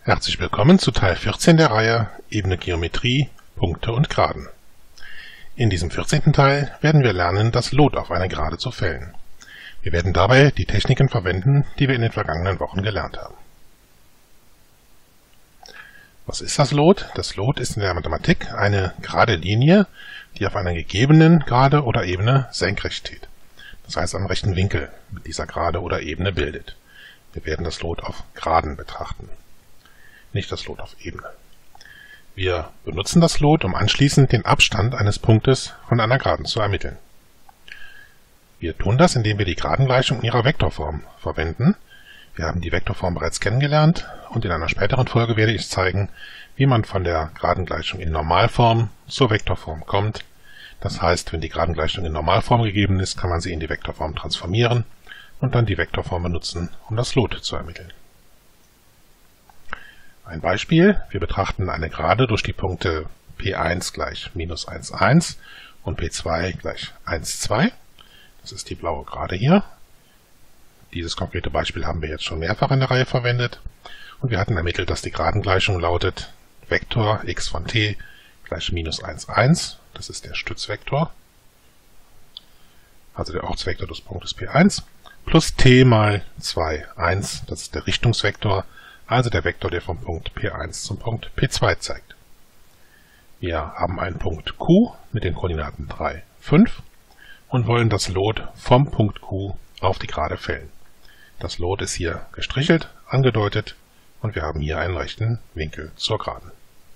Herzlich willkommen zu Teil 14 der Reihe Ebene Geometrie, Punkte und Geraden. In diesem 14. Teil werden wir lernen, das Lot auf eine Gerade zu fällen. Wir werden dabei die Techniken verwenden, die wir in den vergangenen Wochen gelernt haben. Was ist das Lot? Das Lot ist in der Mathematik eine gerade Linie, die auf einer gegebenen Gerade oder Ebene senkrecht steht. Das heißt, einen rechten Winkel mit dieser Gerade oder Ebene bildet. Wir werden das Lot auf Geraden betrachten, nicht das Lot auf Ebene. Wir benutzen das Lot, um anschließend den Abstand eines Punktes von einer Geraden zu ermitteln. Wir tun das, indem wir die Geradengleichung in ihrer Vektorform verwenden. Wir haben die Vektorform bereits kennengelernt und in einer späteren Folge werde ich zeigen, wie man von der Geradengleichung in Normalform zur Vektorform kommt. Das heißt, wenn die Geradengleichung in Normalform gegeben ist, kann man sie in die Vektorform transformieren und dann die Vektorform benutzen, um das Lot zu ermitteln. Ein Beispiel: Wir betrachten eine Gerade durch die Punkte P1 gleich minus 1, 1 und P2 gleich 1, 2. Das ist die blaue Gerade hier. Dieses konkrete Beispiel haben wir jetzt schon mehrfach in der Reihe verwendet. Und wir hatten ermittelt, dass die Geradengleichung lautet Vektor x von t gleich minus 1, 1. Das ist der Stützvektor, also der Ortsvektor des Punktes P1, plus t mal 2, 1. Das ist der Richtungsvektor, also der Vektor, der vom Punkt P1 zum Punkt P2 zeigt. Wir haben einen Punkt Q mit den Koordinaten 3, 5 und wollen das Lot vom Punkt Q auf die Gerade fällen. Das Lot ist hier gestrichelt, angedeutet, und wir haben hier einen rechten Winkel zur Geraden.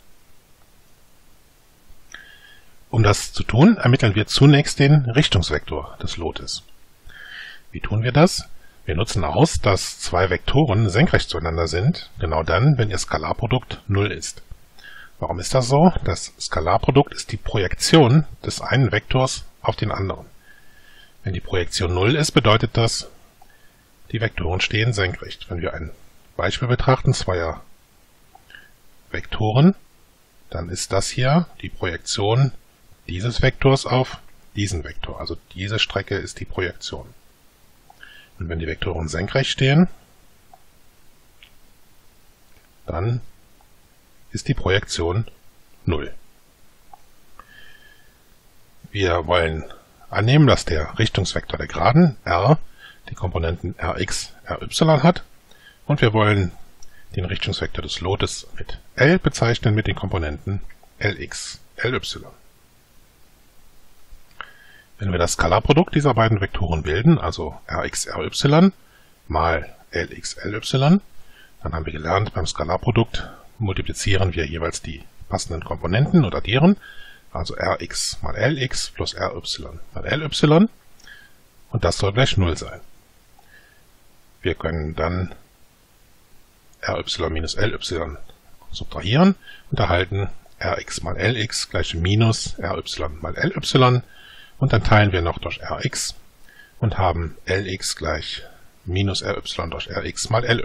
Um das zu tun, ermitteln wir zunächst den Richtungsvektor des Lotes. Wie tun wir das? Wir nutzen aus, dass zwei Vektoren senkrecht zueinander sind, genau dann, wenn ihr Skalarprodukt 0 ist. Warum ist das so? Das Skalarprodukt ist die Projektion des einen Vektors auf den anderen. Wenn die Projektion 0 ist, bedeutet das, die Vektoren stehen senkrecht. Wenn wir ein Beispiel betrachten, zweier Vektoren, dann ist das hier die Projektion dieses Vektors auf diesen Vektor. Also diese Strecke ist die Projektion. Und wenn die Vektoren senkrecht stehen, dann ist die Projektion 0. Wir wollen annehmen, dass der Richtungsvektor der Geraden r die Komponenten rx, ry hat, und wir wollen den Richtungsvektor des Lotes mit L bezeichnen mit den Komponenten lx, ly. Wenn wir das Skalarprodukt dieser beiden Vektoren bilden, also rx, ry mal lx, ly, dann haben wir gelernt, beim Skalarprodukt multiplizieren wir jeweils die passenden Komponenten und addieren, also rx mal lx plus ry mal ly, und das soll gleich 0 sein. Wir können dann ry minus ly subtrahieren und erhalten rx mal lx gleich minus ry mal ly, und dann teilen wir noch durch rx und haben lx gleich minus ry durch rx mal ly.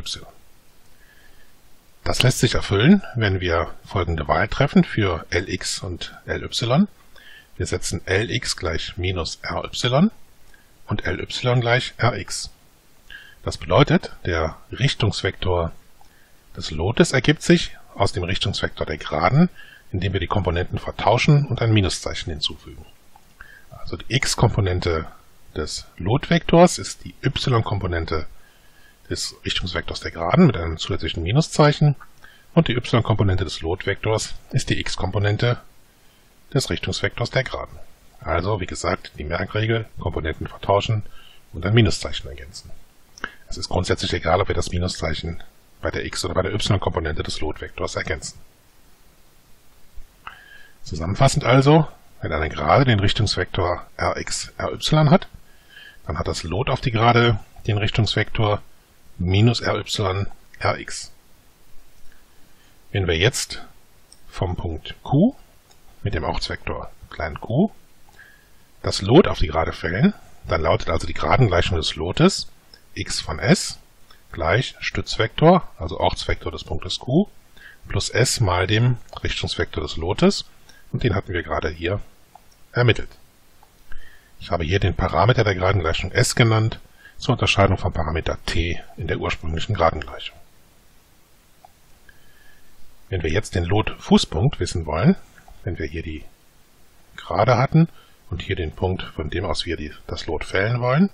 Das lässt sich erfüllen, wenn wir folgende Wahl treffen für lx und ly. Wir setzen lx gleich minus ry und ly gleich rx. Das bedeutet, der Richtungsvektor des Lotes ergibt sich aus dem Richtungsvektor der Geraden, indem wir die Komponenten vertauschen und ein Minuszeichen hinzufügen. Also die x-Komponente des Lotvektors ist die y-Komponente des Richtungsvektors der Geraden mit einem zusätzlichen Minuszeichen, und die y-Komponente des Lotvektors ist die x-Komponente des Richtungsvektors der Geraden. Also, wie gesagt, die Merkregel: Komponenten vertauschen und ein Minuszeichen ergänzen. Es ist grundsätzlich egal, ob wir das Minuszeichen bei der x- oder bei der y-Komponente des Lotvektors ergänzen. Zusammenfassend also: Wenn eine Gerade den Richtungsvektor rx, ry hat, dann hat das Lot auf die Gerade den Richtungsvektor minus ry, rx. Wenn wir jetzt vom Punkt Q mit dem Ortsvektor q das Lot auf die Gerade fällen, dann lautet also die Geradengleichung des Lotes x von s gleich Stützvektor, also Ortsvektor des Punktes Q, plus s mal dem Richtungsvektor des Lotes, und den hatten wir gerade hier ermittelt. Ich habe hier den Parameter der Geradengleichung s genannt, zur Unterscheidung vom Parameter t in der ursprünglichen Geradengleichung. Wenn wir jetzt den Lot-Fußpunkt wissen wollen, wenn wir hier die Gerade hatten und hier den Punkt, von dem aus wir das Lot fällen wollen,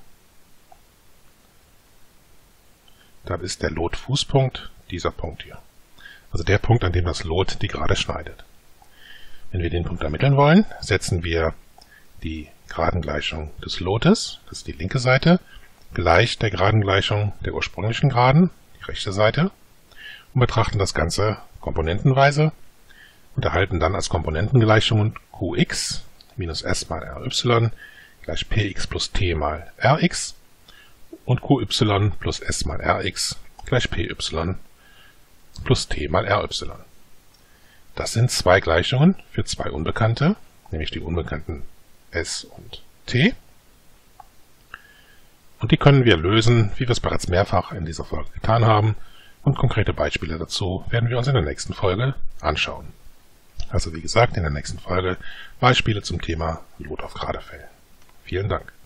dann ist der Lot-Fußpunkt dieser Punkt hier. Also der Punkt, an dem das Lot die Gerade schneidet. Wenn wir den Punkt ermitteln wollen, setzen wir die Gradengleichung des Lotes, das ist die linke Seite, gleich der Gradengleichung der ursprünglichen Geraden, die rechte Seite, und betrachten das Ganze komponentenweise und erhalten dann als Komponentengleichungen Qx minus s mal ry gleich px plus t mal rx und Qy plus s mal rx gleich py plus t mal ry. Das sind zwei Gleichungen für zwei Unbekannte, nämlich die Unbekannten s und t. Und die können wir lösen, wie wir es bereits mehrfach in dieser Folge getan haben. Und konkrete Beispiele dazu werden wir uns in der nächsten Folge anschauen. Also wie gesagt, in der nächsten Folge Beispiele zum Thema Lot auf Geradefällen. Vielen Dank.